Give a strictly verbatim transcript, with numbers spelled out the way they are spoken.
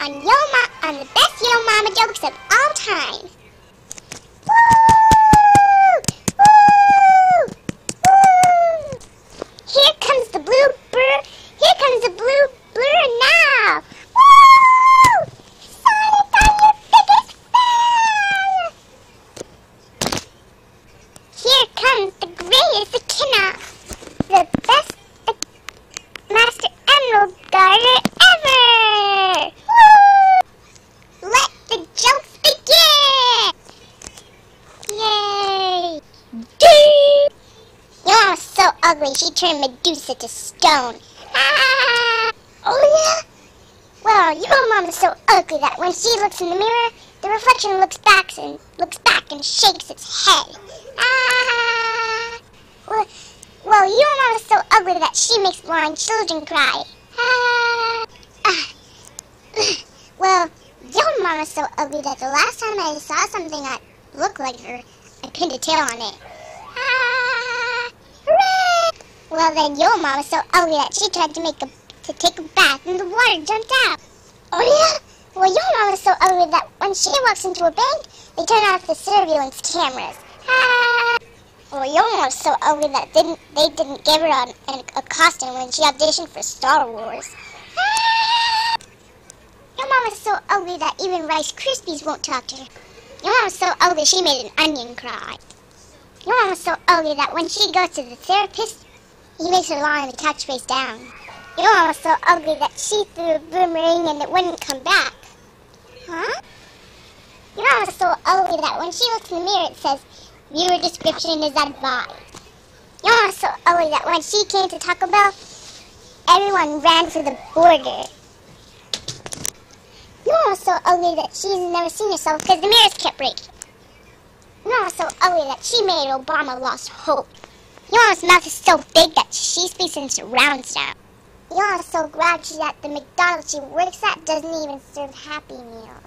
on Yo Ma on the best Yo Mama jokes of all time. Woo! Woo! Woo! Here comes the blue bird. Here comes the blue bird now. Woo! Sonic on your biggest fan. Here comes the greatest echidna, the best uh, Master Emerald Garter ever. Woo! Let the jokes begin. Yay! Ding! Your mom was so ugly she turned Medusa to stone. Ah! Oh yeah? Well, your mom is so ugly that when she looks in the mirror, the reflection looks back and looks back and shakes its head. Ah! Well, well your mom is so ugly that she makes blind children cry. Ah! Ah! Well, your mom is so ugly that the last time I saw something that looked like her, I pinned a tail on it. Ah! Hooray! Well, then your mom is so ugly that she tried to make a to take a bath and the water jumped out. Oh yeah? Well, your mom is so ugly that when she walks into a bank, they turn off the surveillance cameras. Ah! Well, your mom is so ugly that didn't they didn't give her an, an, a costume when she auditioned for Star Wars. Ah! Your mom is so ugly that even Rice Krispies won't talk to her. Your mom is so ugly she made an onion cry. Your mom is so ugly that when she goes to the therapist, he makes her lie on the couch face down. Your mom is so ugly that she threw a boomerang and it wouldn't come back. Huh? Your mom is so ugly that when she looks in the mirror it says, viewer description is advised. Your mom is so ugly that when she came to Taco Bell, everyone ran for the burger. Your mom is so ugly that she's never seen herself because the mirrors kept breaking. Your mom is so ugly that she made Obama lost hope. Your mom's mouth is so big that she speaks in surround sound. Your mom is so grouchy that the McDonald's she works at doesn't even serve Happy Meals.